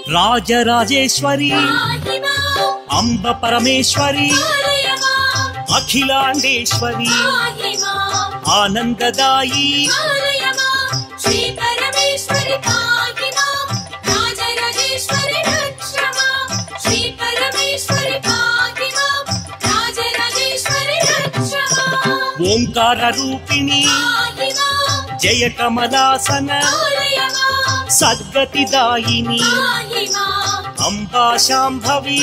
రాజరాజేశ్వరి అంబ పరమేశ్వరి అఖిలాండేశ్వరి ఆనందదాయి ఓంకార రూపిణి జయ కమలాసన సద్గతిదాయిని అంబా శాంభవి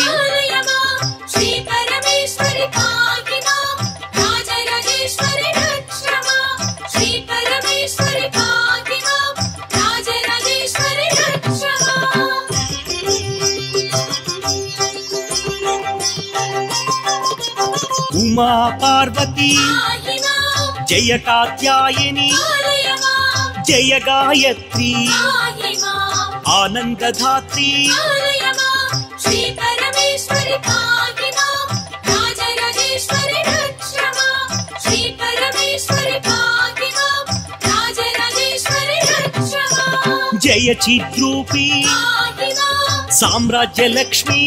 ఉమా పార్వతి జయ కాత్యాయని జయ గాయత్రి ఆనందధాత్రి జయ చిద్రూపి సామ్రాజ్య లక్ష్మి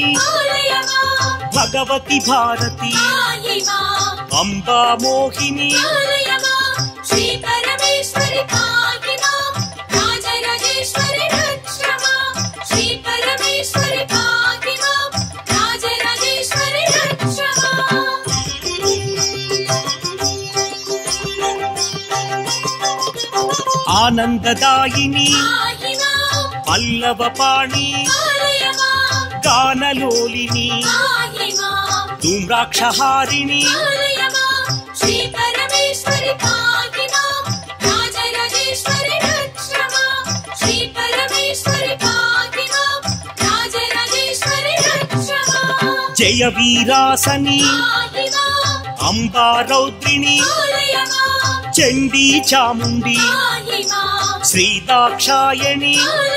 భగవతి భారతి అంబా మోహిని ఆనందదాయిని పల్లవపాణి గానలోలిని ధూమ్రాక్షహారిణి జయ వీరాసని అంబా రౌద్రిణి చండీ చాముండి శ్రీదాక్షాయణి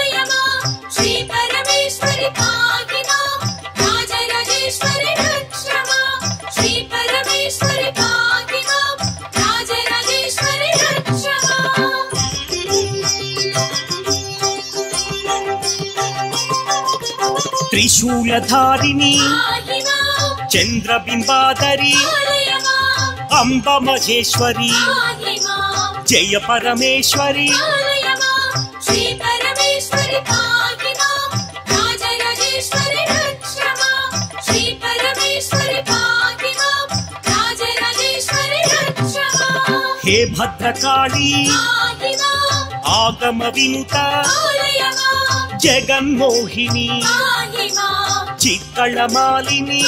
త్రిశూలధారిణి చంద్రబింబాదరి అంబ మహేశ్వరి జయ పరమేశ్వరి హే భద్రకాళి ఆగమ వినుత జగన్మోహిని చిత్తళమాలిని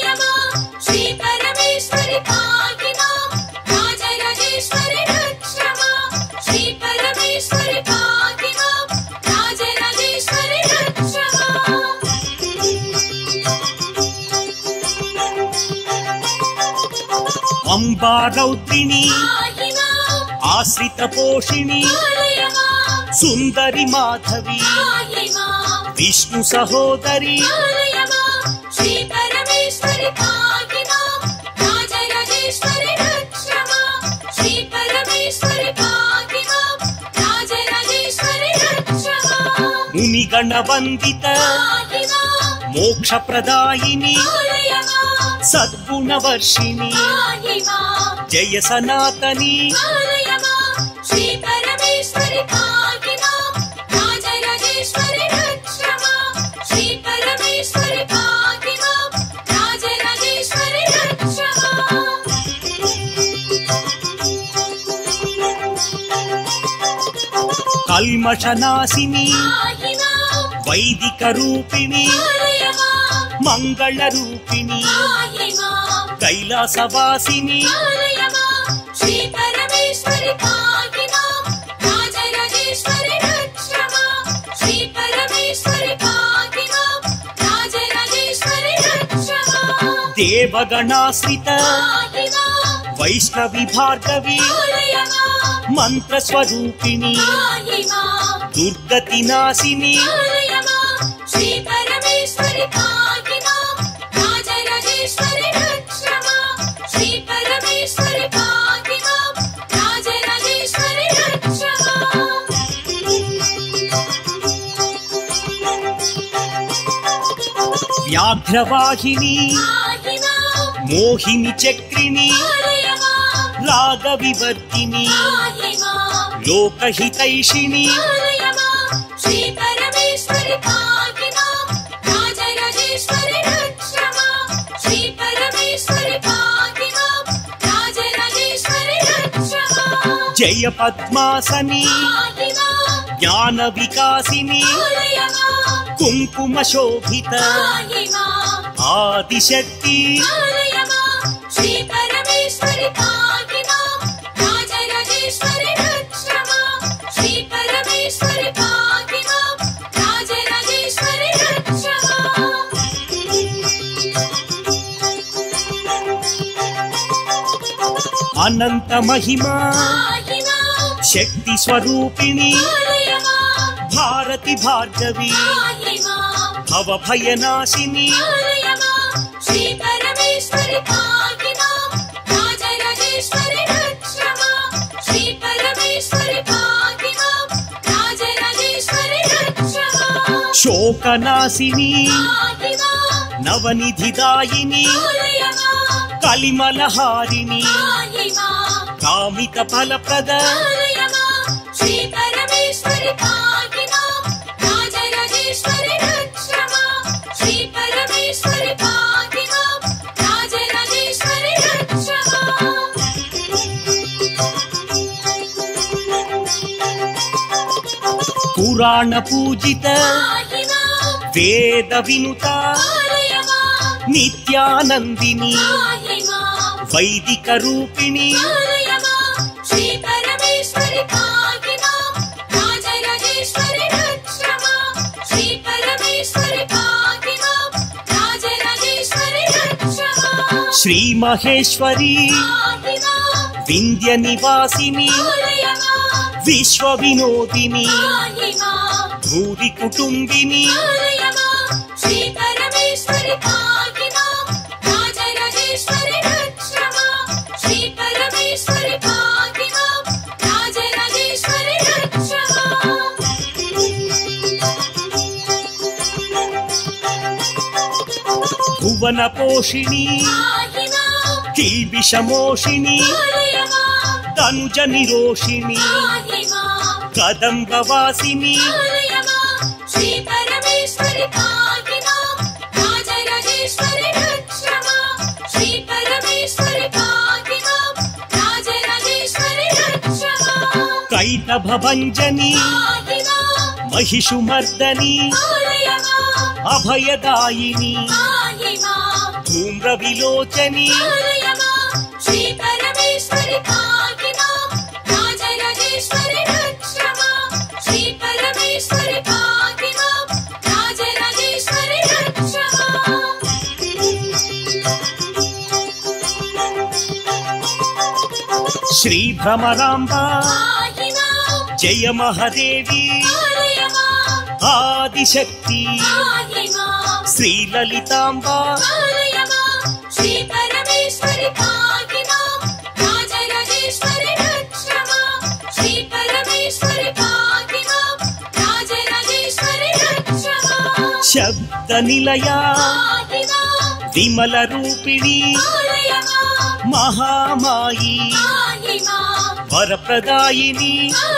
అంబా రౌద్రిణి ఆశ్రిత పోషిణి సుందరి మాధవి విష్ణు సహోదరి మునిగణ వందిత మోక్ష ప్రదాయిని సద్గుణవర్షిణి జయ సనాతని కల్మషనాశిని వైదిక రూపిణి మంగళ రూపిణి కైలాసవాసిని దేవగణాశ్రిత వైష్ణవి భార్గవి మంత్రస్వరూపిణి దుర్గతి నాశిని వ్యాఘ్రవాహిని మోహిని చక్రిణి రాగవివర్ధిని లోకహితైషిణి జయ పద్మాసని జ్ఞాన వికాసిని కుంకుమ శోభిత ఆదిశక్తి అనంత మహిమా శక్తి స్వరూపిణి భారతి భార్గవి భవభయనాశిని శోకనాశిని నవనిధిదాయిని కలిమలహారిణి కామిత ఫలప్రద పురాణ పూజిత వేద వినుత నిత్యానందిని వైదిక రూపిణి శ్రీ మహేశ్వరి వింధ్య నివాసిని విశ్వ వినోదిని భూరి కుటుంబిని భువన పోషిణి కిల్బిషమోషిణి తనుజ నిరోషిణి కదంబవాసిని కైటభంజని మహిషుమర్దని అభయదాయిని ధూమ్ర విలోచని శ్రీ భ్రమరాంబ జయ మహాదేవి ఆదిశక్తి శ్రీ లలితాంబ శబ్ద నిలయ విమల రూపిణి మహామాయి వరప్రదాయిని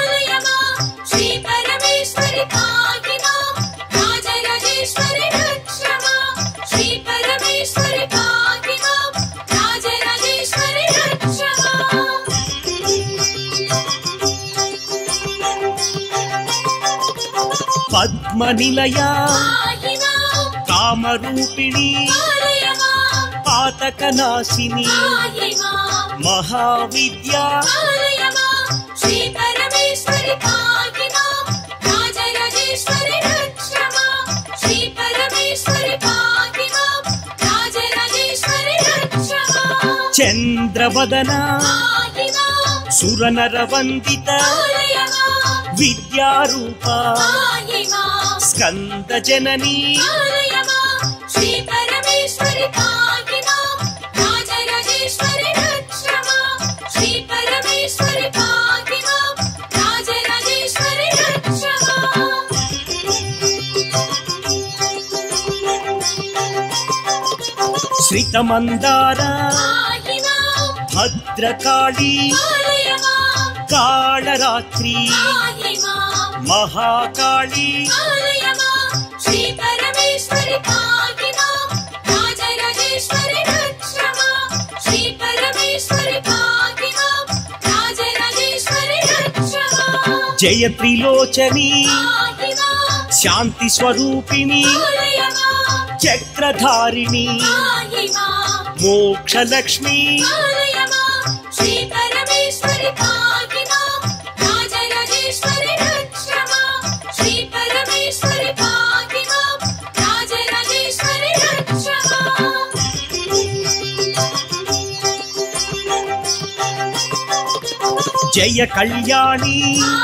పద్మ నిలయ కామరూపిణి పాతకనాశిని మహావిద్యా చంద్రవదన సురనరవందిత విద్యారూప స్కంద జననీ శ్రితమందార భద్రకాళీ కాళరాత్రి మహాకాళీ శ్రీ పరమేశ్వరి పాగినా రాజరాజేశ్వరి రక్షమా శ్రీ పరమేశ్వరి పాగినా రాజరాజేశ్వరి రక్షమా జయ త్రిలోచని శాంతి స్వరూపిణి చక్రధారిణి మోక్షలక్ష్మి శ్రీ పరమేశ్వరి పాగినా రాజరాజేశ్వరి రక్షమా శ్రీ పరమేశ్వరి పాగినా రాజరాజేశ్వరి రక్షమా జయ కళ్యాణి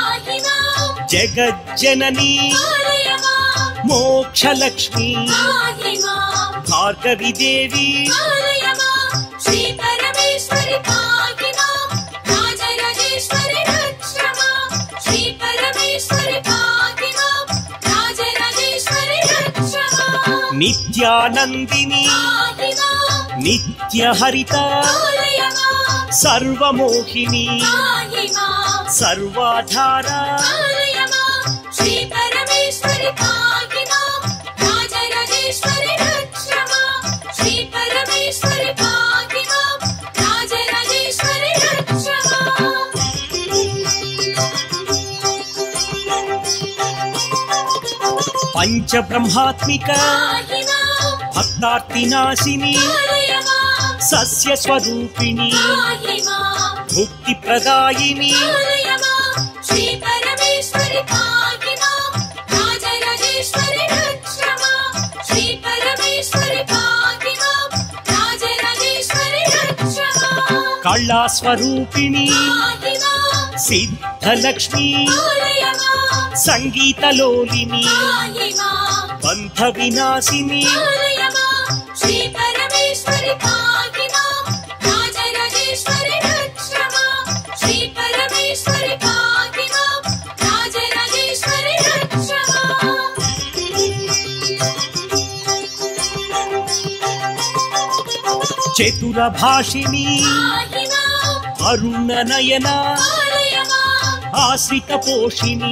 జగజ్జనని మోక్షలక్ష్మి భార్గవి దేవి శ్రీ పరమేశ్వరి పాగినా రాజరాజేశ్వరి రక్షమా శ్రీ పరమేశ్వరి పాగినా రాజరాజేశ్వరి రక్షమా నిత్యానందిని నిత్యహరిత సర్వమోహిని సర్వాధార శ్రీ పరమేశ్వరి పాగినా రాజరాజేశ్వరి రక్షమా శ్రీ పరమేశ్వరి పాగినా రాజరాజేశ్వరి రక్షమా పంచబ్రహ్మాత్మిక భక్తార్తినాశిని సస్య స్వరూపిణి ముక్తి ప్రదాయిని శ్రీ పరమేశ్వరి పాగినా రాజరాజేశ్వరి రక్షమా శ్రీ పరమేశ్వరి పాగినా రాజరాజేశ్వరి రక్షమా కళా స్వరూపిణి సిద్ధలక్ష్మి సంగీతలోలిని బంధ వినాశిని శ్రీ పరమేశ్వరి పాగినా రాజరాజేశ్వరి రక్షమా శ్రీ పరమేశ్వరి పాగినా రాజరాజేశ్వరి రక్షమా చతురభాషిణి అరుణనయన ఆశ్రిత పోషిణి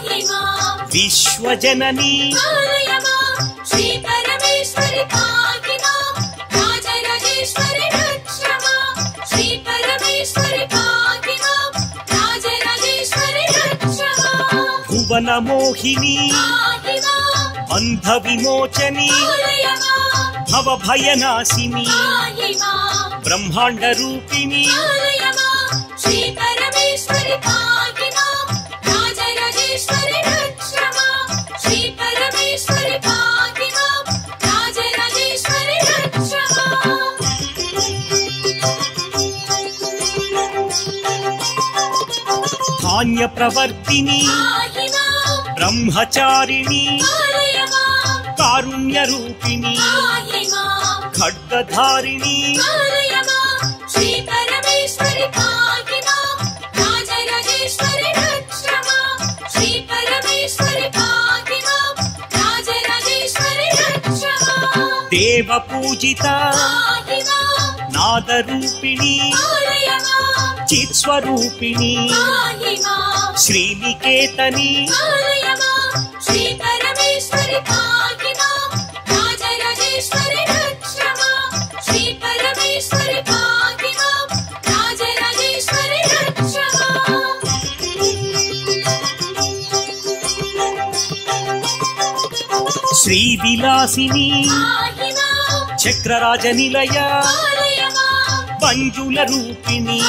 విశ్వజనని శ్రీ పరమేశ్వరి పాగినా రాజరాజేశ్వరి రక్షమా శ్రీ పరమేశ్వరి పాగినా రాజరాజేశ్వరి రక్షమా భువన మోహిని బంధ విమోచని భవభయనాశిని బ్రహ్మాండ రూపిణి శ్రీ పరమేశ్వరి పాగినా రాజరాజేశ్వరి రక్షమా శ్రీ పరమేశ్వరి పాగినా రాజరాజేశ్వరి రక్షమా ధాన్య ప్రవర్తిని బ్రహ్మచారిణి కారుణ్య రూపిణి ఖడ్గధారిణి శ్రీ పరమేశ్వరి పాగినా రాజరాజేశ్వరి రక్షమా శ్రీ పరమేశ్వరి పాగినా రాజరాజేశ్వరి రక్షమా దేవ పూజిత నాద రూపిణి చిత్స్వరూపిణి శ్రీనికేతని శ్రీ పరమేశ్వరి పాగినా రాజరాజేశ్వరి రక్షమా శ్రీ పరమేశ్వరి పాగినా రాజరాజేశ్వరి రక్షమా శ్రీ విలాసిని చక్రరాజ నిలయ మంజుల రూపిణి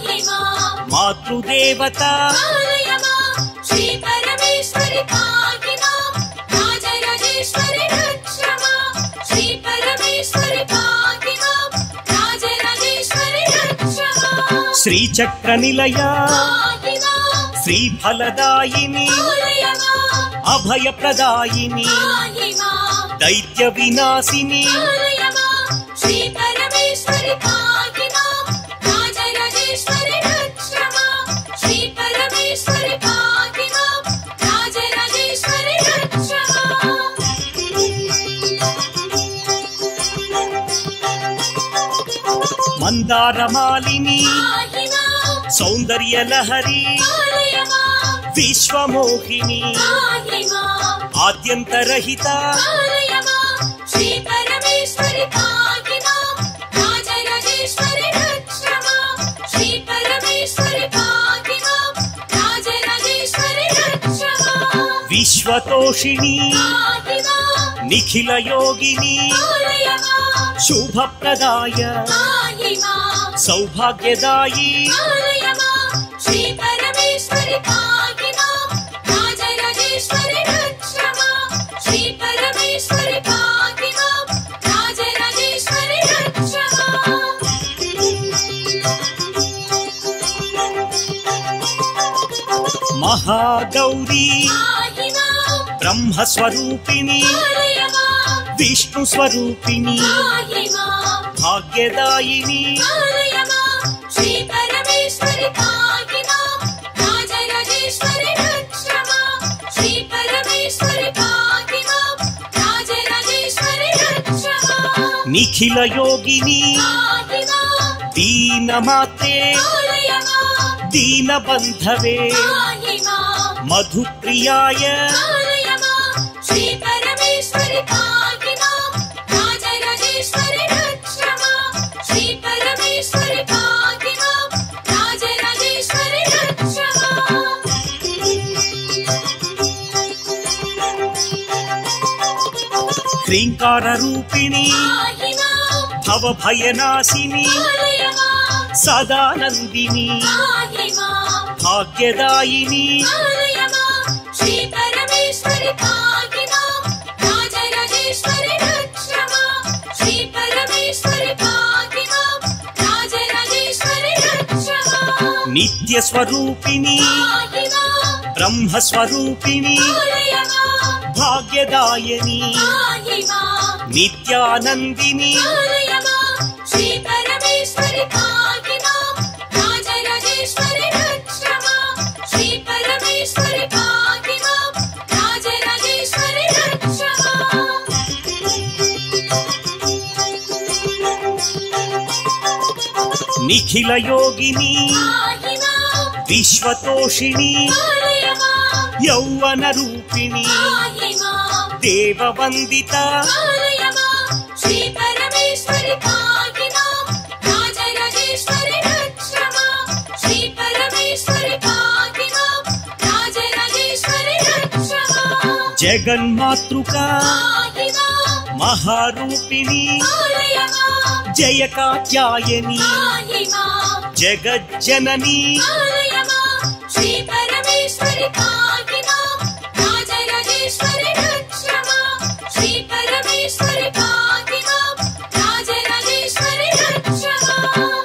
మాతృదేవత శ్రీ పరమేశ్వరి పాగినా రాజరాజేశ్వరి రక్షమా శ్రీ పరమేశ్వరి పాగినా రాజరాజేశ్వరి రక్షమా శ్రీచక్ర నిలయ శ్రీఫలదాయిని అభయప్రదాయిని దైత్య వినాశిని శ్రీ పరమేశ్వరి పాగినా రాజరాజేశ్వరి రక్షమా శ్రీ పరమేశ్వరి పాగినా రాజరాజేశ్వరి రక్షమా మందారమాలిని పాహి మాం సౌందర్యలహరి పాలయ మాం విశ్వమోహిని పాహి మాం ఆద్యంతరహిత పాలయ మాం శ్రీ పరమేశ్వరి పాహి మాం రాజరాజేశ్వరి రక్ష మాం శ్రీ పరమేశ్వరి పాహి మాం రాజరాజేశ్వరి రక్ష మాం విశ్వతోషిణి పాహి మాం నిఖిల యోగిని పాలయ మాం శుభప్రదాయ పాహి మాం సౌభాగ్యదాయి పాలయ మాం శ్రీ పరమేశ్వరి పాహి మాం రాజరాజేశ్వరి రక్ష మాం శ్రీ పరమేశ్వరి పాహి మాం రాజరాజేశ్వరి రక్ష మాం మహాగౌరీ పాహి మాం బ్రహ్మస్వరూపిణి పాలయ మాం విష్ణు స్వరూపిణి పాహి మాం భాగ్యదాయిని పాలయ మాం శ్రీ పరమేశ్వరి పాహి మాం రాజరాజేశ్వరి రక్ష మాం శ్రీ పరమేశ్వరి పాహి మాం రాజరాజేశ్వరి రక్ష మాం నిఖిల యోగిని పాహి మాం దీనమాతే పాలయ మాం దీనబంధవే పాహి మాం మధుప్రియాయ పాలయ మాం శ్రీ పరమేశ్వరి పాహి మాం రాజరాజేశ్వరి రక్ష మాం శ్రీ పరమేశ్వరి పాహి మాం రాజరాజేశ్వరి రక్ష మాం హ్రీంకార రూపిణి పాహి మాం భవభయనాశిని పాలయ మాం సదానందిని పాహి మాం భాగ్యదాయిని పాలయ మాం శ్రీ పరమేశ్వరి పాహి మాం రాజరాజేశ్వరి రక్ష మాం శ్రీ పరమేశ్వరి పాహి మాం రాజరాజేశ్వరి రక్ష మాం నిత్య స్వరూపిణి పాహి మాం బ్రహ్మస్వరూపిణి పాలయ మాం భాగ్యదాయని పాహి మాం నిత్యానందిని పాలయ మాం శ్రీ పరమేశ్వరి పాహి మాం రాజరాజేశ్వరి రక్ష మాం శ్రీ పరమేశ్వరి పాహి మాం రాజరాజేశ్వరి రక్ష మాం నిఖిల యోగిని పాహి మాం విశ్వతోషిణి పాలయ మాం యౌవన రూపిణి పాహి మాం దేవవందిత పాలయ మాం శ్రీ పరమేశ్వరి పాహి మాం రాజరాజేశ్వరి రక్ష మాం శ్రీ పరమేశ్వరి పాహి మాం రాజరాజేశ్వరి రక్ష మాం జగన్మాతృక పాహి మాం మహారూపిణి పాలయ మాం జయ కాత్యాయని పాహి మాం జగజ్జనని పాలయ మాం శ్రీ పరమేశ్వరి పాహి మాం రాజరాజేశ్వరి రక్ష మాం శ్రీ పరమేశ్వరి పాహి మాం రాజరాజేశ్వరి రక్ష మాం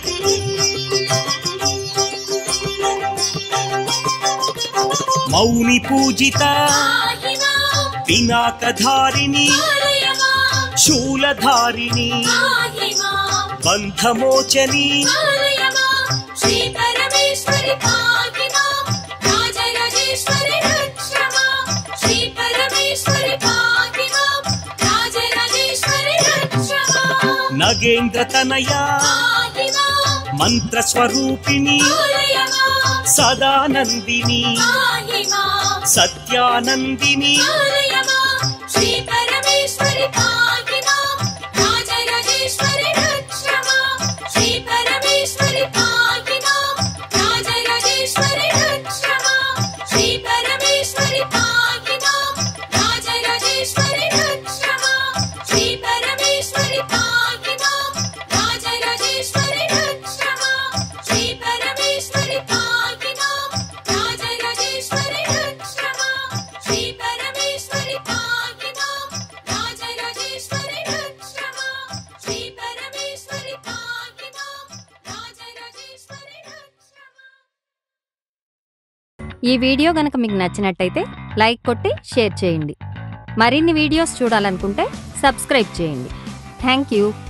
మౌని పూజిత పాహి మాం పినాకధారిణి పాలయ మాం శూలధారిణి పాహి మాం బంధమోచని పాలయ మాం శ్రీ పరమేశ్వరి పాహి మాం రాజరాజేశ్వరి రక్ష మాం శ్రీ పరమేశ్వరి పాహి మాం రాజరాజేశ్వరి రక్ష మాం నగేంద్ర తనయ పాహి మాం మంత్రస్వరూపిణి పాలయ మాం సదానందిని పాహి మాం సత్యానందిని పాలయ మాం శ్రీ పరమేశ్వరి పాహి మాం రాజరాజేశ్వరి రక్ష మాం శ్రీ పరమేశ్వరి పాహి మాం రాజరాజేశ్వరి రక్ష మాం శ్రీ పరమేశ్వరి పాహి మాం రాజరాజేశ్వరి రక్ష మాం శ్రీ పరమేశ్వరి పాహి మాం రాజరాజేశ్వరి రక్ష మాం శ్రీ పరమేశ్వరి పాహి మాం రాజరాజేశ్వరి రక్ష మాం శ్రీ పరమేశ్వరి పాహి మాం రాజరాజేశ్వరి రక్ష మాం శ్రీ పరమేశ్వరి పాహి మాం రాజరాజేశ్వరి రక్ష మాం ఈ వీడియో గనక మీకు నచ్చినట్టయితే లైక్ కొట్టి షేర్ చేయండి. మరిన్ని వీడియోస్ చూడాలనుకుంటే సబ్స్క్రైబ్ చేయండి. Thank you.